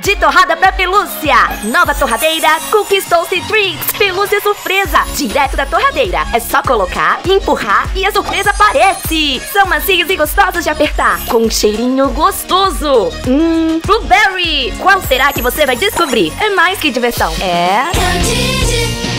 De torrada pra pelúcia. Nova torradeira Cookies Toasty Treats. Pelúcia surpresa, direto da torradeira. É só colocar, empurrar e a surpresa aparece. São macios e gostosos de apertar, com um cheirinho gostoso. Blueberry. Qual será que você vai descobrir? É mais que diversão. É...